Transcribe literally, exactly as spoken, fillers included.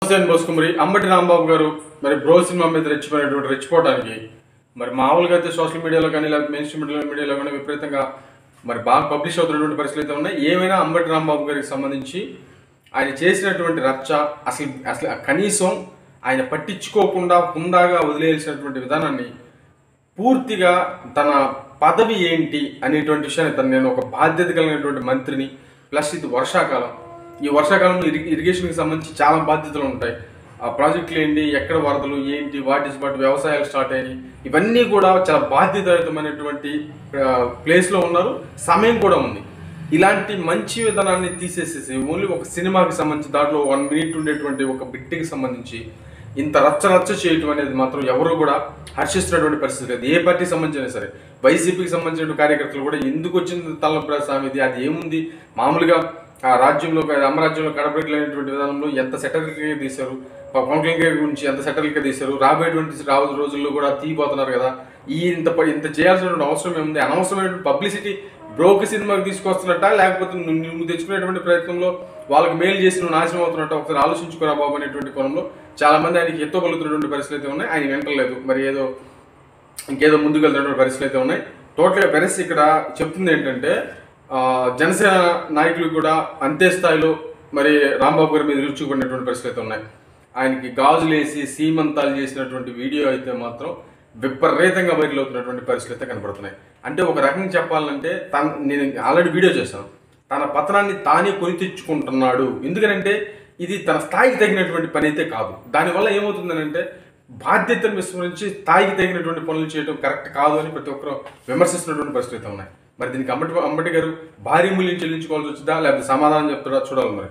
మరి అంబటి రాంబాబు గారు మరి బ్రో సినిమా మీద రెచ్చిపోయినటువంటి రెచ్చిపోవడానికి మరి మామూలుగా అయితే సోషల్ మీడియాలో కానీ లేదా మెయిన్ స్ట్రీమ్ మీడియాలో కానీ విపరీతంగా మరి బాగా పబ్లిష్ అవుతున్నటువంటి పరిస్థితులు అయితే ఉన్నాయి. ఏమైనా అంబటి రాంబాబు గారికి సంబంధించి ఆయన చేసినటువంటి రచ్చ అసలు అసలు కనీసం ఆయన పట్టించుకోకుండా హుందాగా వదిలేయాల్సినటువంటి విధానాన్ని పూర్తిగా తన పదవి ఏంటి అనేటువంటి విషయాన్ని తను నేను ఒక బాధ్యత కలిగినటువంటి మంత్రిని, ప్లస్ ఇది వర్షాకాలం, ఈ వర్షాకాలంలో ఇరి ఇరిగేషన్కి సంబంధించి చాలా బాధ్యతలు ఉంటాయి. ఆ ప్రాజెక్టులు ఏంటి, ఎక్కడ వరదలు ఏంటి, వాట్ ఇస్ వాట్, వ్యవసాయాలు స్టార్ట్ అయినాయి, ఇవన్నీ కూడా చాలా బాధ్యతాయుతమైనటువంటి ప్లేస్లో ఉన్నారు. సమయం కూడా ఉంది. ఇలాంటి మంచి విధానాన్ని తీసేసేసి ఓన్లీ ఒక సినిమాకి సంబంధించి దాంట్లో వన్ మినిట్ ఉండేటువంటి ఒక బిట్కి సంబంధించి ఇంత రచ్చ రచ్చ చేయటం అనేది మాత్రం ఎవరు కూడా హర్షిస్తున్నటువంటి పరిస్థితి లేదు. ఏ పార్టీకి సంబంధించినా సరే, వైసీపీకి సంబంధించిన కార్యకర్తలు కూడా ఎందుకు వచ్చింది తలనొప్పి ఇది, అది ఏముంది, మామూలుగా ఆ రాజ్యంలో అమరాజ్యంలో కడపరెట్లు అనేటువంటి విధానంలో ఎంత సెటిల్గా తీశారు, పవన్ కళ్యాణ్ గురించి ఎంత సెటిల్గా తీశారు, రాబోయేటువంటి రాబోయే రోజుల్లో కూడా తీయబోతున్నారు కదా. ఈ ఇంత ఇంత చేయాల్సినటువంటి అవసరం ఏముంది? అనవసరమైనటువంటి పబ్లిసిటీ బ్రోక్ సినిమాకి తీసుకొస్తున్నట్ట, లేకపోతే నువ్వు తెచ్చుకునేటువంటి ప్రయత్నంలో వాళ్ళకి మేలు చేసి నువ్వు నాశనం అవుతున్నట్ట, ఒకసారి ఆలోచించుకోరా బాబు అనేటువంటి కోణంలో చాలా మంది ఆయనకి ఎత్తో పలుకుతున్నటువంటి పరిస్థితులు అయితే ఉన్నాయి. ఆయన వింటలేదు, మరి ఏదో ఇంకేదో ముందుకు వెళ్తున్నటువంటి పరిస్థితులు అయితే ఉన్నాయి. టోటల్గా పెరస్ ఇక్కడ చెప్తుంది ఏంటంటే, జనసేన నాయకులు కూడా అంతే స్థాయిలో మరి రాంబాబు గారి మీద విరుచుకున్నటువంటి పరిస్థితులు అయితే ఉన్నాయి. ఆయనకి గాజులు వేసి సీమంతాలు చేసినటువంటి వీడియో అయితే మాత్రం విపరీతంగా వైరల్ అవుతున్నటువంటి పరిస్థితులు అయితే కనపడుతున్నాయి. అంటే ఒక రకంగా చెప్పాలంటే, తన నేను ఆల్రెడీ వీడియో చేశాను, తన పతనాన్ని తానే కొని తెచ్చుకుంటున్నాడు. ఎందుకంటే ఇది తన స్థాయికి తగినటువంటి పని అయితే కాదు. దానివల్ల ఏమవుతుందనంటే, బాధ్యతను విస్మరించి స్థాయికి తగినటువంటి పనులు చేయడం కరెక్ట్ కాదు అని ప్రతి ఒక్కరు విమర్శిస్తున్నటువంటి పరిస్థితులు అయితే ఉన్నాయి. మరి దీనికి అంబటి అంబటి గారు భారీ మూల్యం చెల్లించుకోవాల్సి వచ్చిందా, లేకపోతే సమాధానం చెప్తాడా చూడాలి మరి.